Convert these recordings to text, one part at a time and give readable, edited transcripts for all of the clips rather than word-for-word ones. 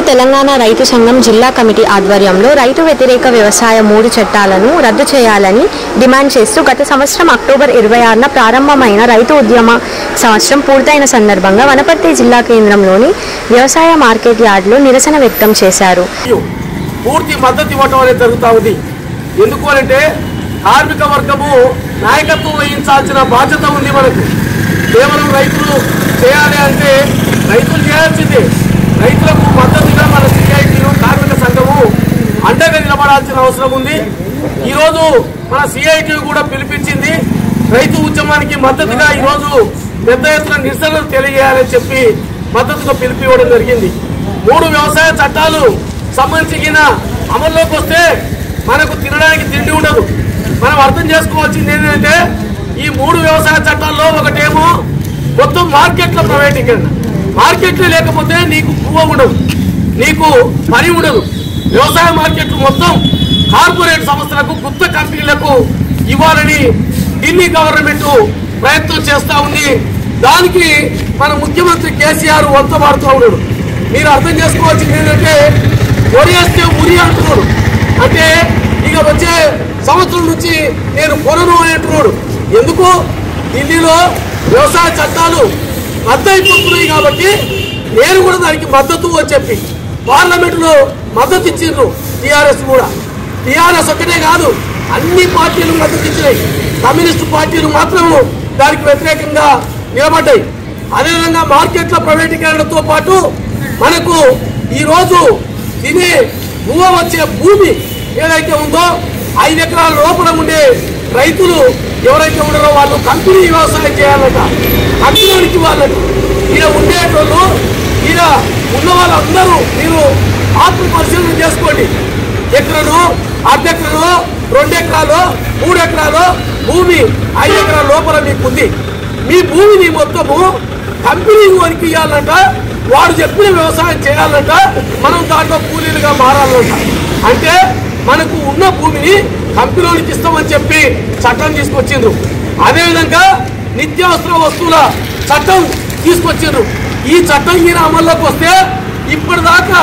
తెలంగాణ రైతు సంఘం జిల్లా కమిటీ ఆధ్వర్యంలో రైతు వ్యతిరేక వ్యవసాయ 3 చట్టాలను రద్దు చేయాలని డిమాండ్ చేస్తూ గత సంవత్సరం అక్టోబర్ 26న ప్రారంభమైన రైతు ఉద్యమ సంవత్సరం పూర్తయిన సందర్భంగా వనపర్తి జిల్లా కేంద్రంలోని వ్యవసాయ మార్కెట్ యార్డులో నిరసన వ్యక్తం చేశారు. పూర్తి మద్దతు ఇవ్వడం అనేది జరుగుతుంది. ఎందుకు అంటే కార్మిక వర్గము నాయకత్వం వహించాల్సిన బాధ్యత ఉంది. మనకు కేవలం రైతులు చేయాలి అంటే రైతులు చేయాల్సిందే. రైతులకు మద్దతుగా మన సిఐటియు కార్మిక సంఘము అండగా నిలబడాల్సిన అవసరం ఉంది. ఈరోజు మన సిఐటియు కూడా పిలిపించింది. రైతు ఉద్యమానికి మద్దతుగా ఈరోజు పెద్ద ఎత్తున నిరసనలు తెలియజేయాలని చెప్పి మద్దతుగా పిలిపివ్వడం జరిగింది. 3 వ్యవసాయ చట్టాలు సంబంధించిన అమల్లోకి వస్తే మనకు తినడానికి తిండి ఉండదు. మనం అర్థం చేసుకోవాల్సింది ఏంటంటే ఈ 3 వ్యవసాయ చట్టాల్లో ఒకటేమో మొత్తం మార్కెట్ల ప్రైవేటీకరణ. మార్కెట్లు లేకపోతే నీకు పువ్వు ఉండదు, నీకు పని ఉండదు. వ్యవసాయ మార్కెట్లు మొత్తం కార్పొరేట్ సంస్థలకు, గుప్త కంపెనీలకు ఇవ్వాలని ఢిల్లీ గవర్నమెంట్ ప్రయత్నం చేస్తూ ఉంది. దానికి మన ముఖ్యమంత్రి కేసీఆర్ వంతమాడుతూ ఉన్నాడు. మీరు అర్థం చేసుకోవాల్సింది ఏంటంటే కొనేస్తే ఉరి అంటున్నాడు. అంటే ఇక వచ్చే సంవత్సరం నుంచి నేను కొనను అని అంటున్నాడు. ఎందుకు? ఢిల్లీలో వ్యవసాయ చట్టాలు రద్దయిపోతున్నాయి కాబట్టి నేను కూడా దానికి మద్దతు అని చెప్పి పార్లమెంటులో మద్దతు ఇచ్చిండ్రు. టీఆర్ఎస్ కూడా, టీఆర్ఎస్ ఒక్కటే కాదు అన్ని పార్టీలు మద్దతు ఇచ్చినాయి. కమ్యూనిస్టు పార్టీలు మాత్రం దానికి వ్యతిరేకంగా నిలబడ్డాయి. అదేవిధంగా మార్కెట్ల ప్రైవేటీకరణతో పాటు మనకు ఈరోజు తినే భూమి వచ్చే భూమి ఏదైతే ఉందో 5 ఎకరాల లోపల ఉండే రైతులు ఎవరైతే ఉన్నారో వాళ్ళు కంపెనీ వ్యవసాయం చేయాలట, కంపెనీకి వాళ్ళట. ఈయన ఉండేటోళ్ళు, ఈయన ఉన్న వాళ్ళందరూ మీరు ఆత్మ పరిశీలన చేసుకోండి. ఎకరను, అర్ధ ఎకరను, 2 ఎకరాలు, 3 ఎకరాలు భూమి 5 ఎకరాల లోపల మీకు ఉంది. మీ భూమిని మొత్తము కంపెనీ వారికి ఇవ్వాలంట, వాడు చెప్పిన వ్యవసాయం చేయాలంట, మనం దాంట్లో కూలీలుగా మారాలంట. అంటే మనకు ఉన్న భూమిని కంపెనీలకు ఇస్తామని చెప్పి చట్టం తీసుకొచ్చిండ్రు. అదేవిధంగా నిత్యావసర వస్తువుల చట్టం తీసుకొచ్చిండ్రు. ఈ చట్టం ఈయన అమల్లోకి వస్తే ఇప్పటిదాకా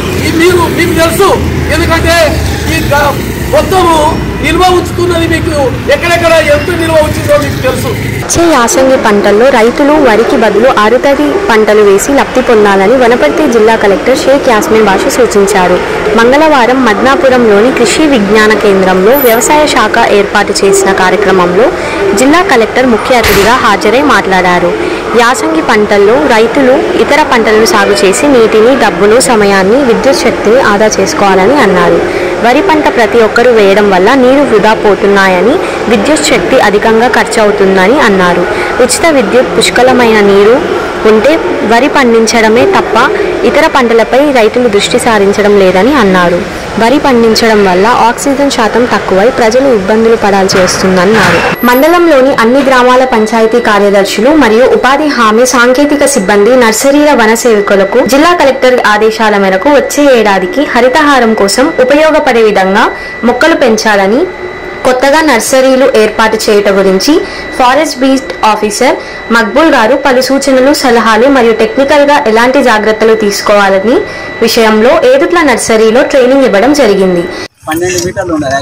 మీకు తెలుసు. ఎందుకంటే ఈ మొత్తము నిల్వ ఉంచుతున్నది మీకు ఎక్కడెక్కడ ఎంత నిల్వ ఉంచిందో మీకు తెలుసు. వచ్చే యాసంగి పంటల్లో రైతులు వరికి బదులు ఆరుతడి పంటలు వేసి లబ్ధి పొందాలని వనపర్తి జిల్లా కలెక్టర్ షేక్ యాస్మిన్ బాషా సూచించారు. మంగళవారం మద్నాపురంలోని కృషి విజ్ఞాన కేంద్రంలో వ్యవసాయ శాఖ ఏర్పాటు చేసిన కార్యక్రమంలో జిల్లా కలెక్టర్ ముఖ్య అతిథిగా హాజరై మాట్లాడారు. యాసంగి పంటల్లో రైతులు ఇతర పంటలను సాగు చేసి నీటిని, డబ్బును, సమయాన్ని, విద్యుత్ శక్తిని ఆదా చేసుకోవాలని అన్నారు. వరి పంట ప్రతి ఒక్కరూ వేయడం వల్ల నీరు వృధా పోతున్నాయని, విద్యుత్ శక్తి అధికంగా ఖర్చు అవుతుందని అన్నారు. ఉచిత విద్యుత్, పుష్కలమైన నీరు ఉంటే వరి పండించడమే తప్ప ఇతర పంటలపై రైతులు దృష్టి సారించడం లేదని అన్నారు. వరి పండించడం వల్ల ఆక్సిజన్ శాతం తక్కువై ప్రజలు ఇబ్బందులు పడాల్సి వస్తుందన్నారు. మండలంలోని అన్ని గ్రామాల పంచాయతీ కార్యదర్శులు మరియు ఉపాధి హామీ సాంకేతిక సిబ్బంది, నర్సరీల వన సేవకులకు జిల్లా కలెక్టర్ ఆదేశాల మేరకు వచ్చే ఏడాదికి హరితహారం కోసం ఉపయోగపడే విధంగా మొక్కలు పెంచాలని, కొత్తగా నర్సరీలు ఏర్పాటు చేయటం గురించి ఫారెస్ట్ బీట్ ఆఫీసర్ మక్బూల్ గారు పలు సూచనలు, సలహాలు మరియు టెక్నికల్గా ఎలాంటి జాగ్రత్తలు తీసుకోవాలని విషయంలో ఏదుట్ల నర్సరీలో ట్రైనింగ్ ఇవ్వడం జరిగింది. 12 మీటర్లు ఉండాలి.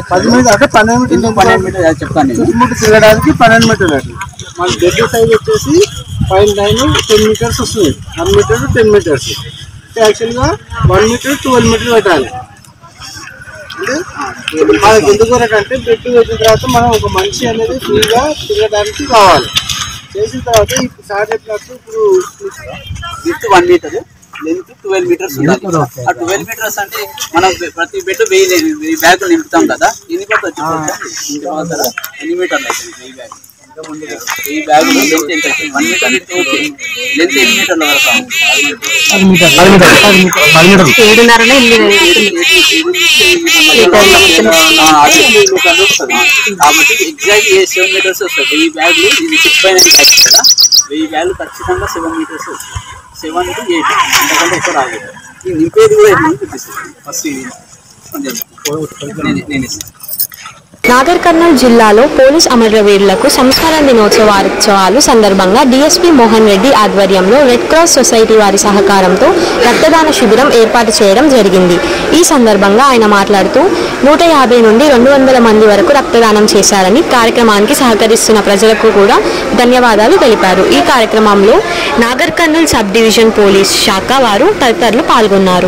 12 మీటర్లు చెప్తాను. తిరగడానికి 12 మీటర్లు. మన బెడ్ సైజ్ వచ్చేసి 5'9" 10 మీటర్స్ వస్తుంది. 1 మీటర్ 10 మీటర్స్. యాక్చువల్గా 1 మీటర్ 12 మీటర్లు పెట్టాలి. అంటే మనకి ఎందుకు అంటే బెడ్ వేసిన తర్వాత మనం ఒక మనిషి అనేది ఫ్రీగా తిరగడానికి కావాలి. చేసిన తర్వాత ఇప్పుడు సార్ చెప్పినట్టు ఇప్పుడు విత్ 1 మీటర్, లెంత్ 12 మీటర్స్ ఉండాలి. ఆ 12 మీటర్స్ అంటే మనం ప్రతి బెడ్ 1000 బ్యాగులు నింపుతాం కదా. ఎన్ని పడుతుంది? ఎన్ని మీటర్లు అవుతుంది? 1000 బ్యాగులు. 1000 బ్యాగులు లెంత్ ఎంత అవుతుంది? 1 మీటర్ అయితే ఓకే. లెంత్ ఎన్ని మీటర్ల వరకు? 10 మీటర్లు. కాబట్టి ఎగ్జాక్ట్ 7 మీటర్స్ వస్తుంది. 1000 బ్యాగులు ఇది 6/9 బ్యాగ్స్ కదా. 1000 బ్యాగులు ఖచ్చితంగా 7 మీటర్స్ వస్తుంది. 7 to 8 అంతకంటే ఎక్కువ రాదు. ఈ నింపేది కూడా ఎట్లా చూపిస్తుంది. ఫస్ట్ ఇది నేను ఇస్తాను. నాగర్ కర్నూలు జిల్లాలో పోలీస్ అమరవీరులకు సంస్మరణ దినోత్సవాలు సందర్భంగా డీఎస్పీ మోహన్ రెడ్డి ఆధ్వర్యంలో రెడ్ క్రాస్ సొసైటీ వారి సహకారంతో రక్తదాన శిబిరం ఏర్పాటు చేయడం జరిగింది. ఈ సందర్భంగా ఆయన మాట్లాడుతూ 150 నుండి 200 మంది వరకు రక్తదానం చేశారని, కార్యక్రమానికి సహకరిస్తున్న ప్రజలకు కూడా ధన్యవాదాలు తెలిపారు. ఈ కార్యక్రమంలో Nagar Kurnool sub division police శాఖ వారు తదితరులు పాల్గొన్నారు.